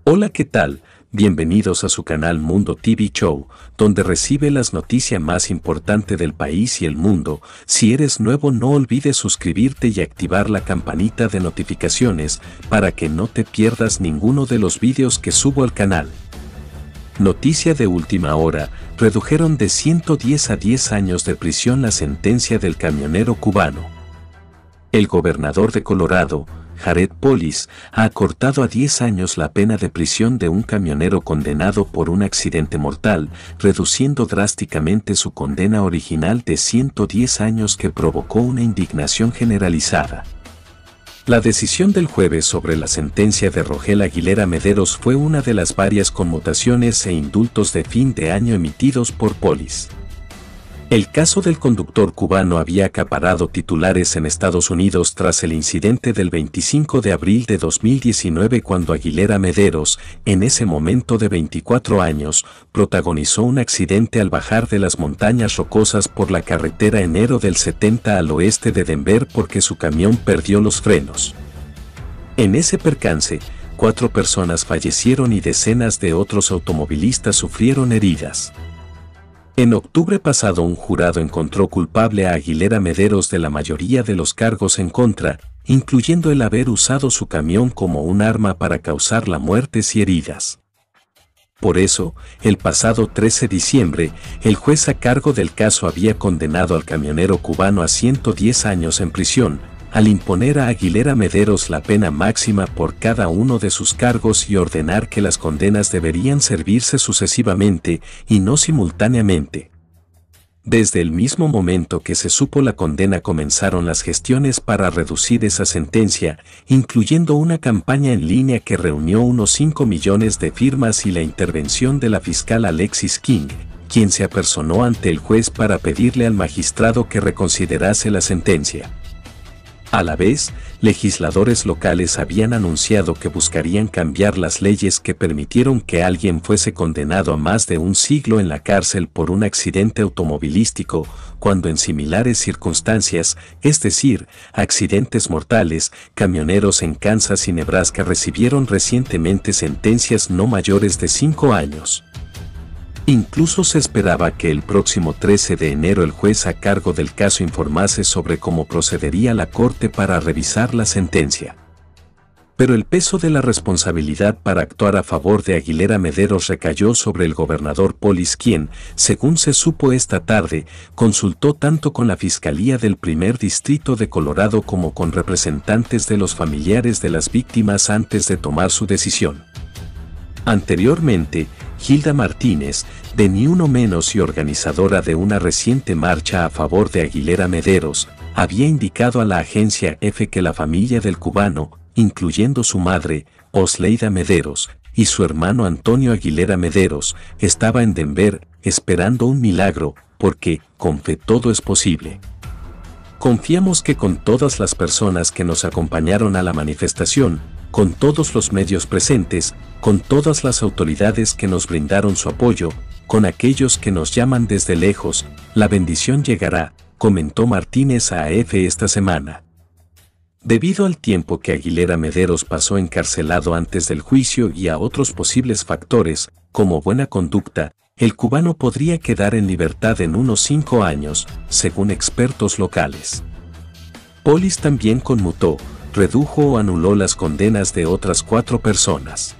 Hola, ¿qué tal? Bienvenidos a su canal Mundo TV Show, donde recibe las noticias más importantes del país y el mundo. Si eres nuevo, no olvides suscribirte y activar la campanita de notificaciones para que no te pierdas ninguno de los vídeos que subo al canal. Noticia de última hora: redujeron de 110 a 10 años de prisión la sentencia del camionero cubano. El gobernador de Colorado, Jared Polis, ha acortado a 10 años la pena de prisión de un camionero condenado por un accidente mortal, reduciendo drásticamente su condena original de 110 años que provocó una indignación generalizada. La decisión del jueves sobre la sentencia de Rogel Aguilera Mederos fue una de las varias conmutaciones e indultos de fin de año emitidos por Polis. El caso del conductor cubano había acaparado titulares en Estados Unidos tras el incidente del 25 de abril de 2019, cuando Aguilera Mederos, en ese momento de 24 años, protagonizó un accidente al bajar de las montañas rocosas por la carretera enero del 70 al oeste de Denver porque su camión perdió los frenos. En ese percance, 4 personas fallecieron y decenas de otros automovilistas sufrieron heridas. En octubre pasado, un jurado encontró culpable a Aguilera Mederos de la mayoría de los cargos en contra, incluyendo el haber usado su camión como un arma para causar la muertes y heridas. Por eso, el pasado 13 de diciembre, el juez a cargo del caso había condenado al camionero cubano a 110 años en prisión, al imponer a Aguilera Mederos la pena máxima por cada uno de sus cargos y ordenar que las condenas deberían servirse sucesivamente y no simultáneamente. Desde el mismo momento que se supo la condena, comenzaron las gestiones para reducir esa sentencia, incluyendo una campaña en línea que reunió unos 5 millones de firmas y la intervención de la fiscal Alexis King, quien se apersonó ante el juez para pedirle al magistrado que reconsiderase la sentencia. A la vez, legisladores locales habían anunciado que buscarían cambiar las leyes que permitieron que alguien fuese condenado a más de un siglo en la cárcel por un accidente automovilístico, cuando en similares circunstancias, es decir, accidentes mortales, camioneros en Kansas y Nebraska recibieron recientemente sentencias no mayores de 5 años. Incluso se esperaba que el próximo 13 de enero el juez a cargo del caso informase sobre cómo procedería la corte para revisar la sentencia. Pero el peso de la responsabilidad para actuar a favor de Aguilera Mederos recayó sobre el gobernador Polis, quien, según se supo esta tarde, consultó tanto con la Fiscalía del Primer Distrito de Colorado como con representantes de los familiares de las víctimas antes de tomar su decisión. Anteriormente, Hilda Martínez, de Ni Uno Menos y organizadora de una reciente marcha a favor de Aguilera Mederos, había indicado a la agencia EFE que la familia del cubano, incluyendo su madre, Osleida Mederos, y su hermano Antonio Aguilera Mederos, estaba en Denver, esperando un milagro, porque, con fe, todo es posible. Confiamos que con todas las personas que nos acompañaron a la manifestación, con todos los medios presentes, con todas las autoridades que nos brindaron su apoyo, con aquellos que nos llaman desde lejos, la bendición llegará, comentó Martínez a EFE esta semana. Debido al tiempo que Aguilera Mederos pasó encarcelado antes del juicio y a otros posibles factores, como buena conducta, el cubano podría quedar en libertad en unos 5 años, según expertos locales. Polis también conmutó, redujo o anuló las condenas de otras 4 personas.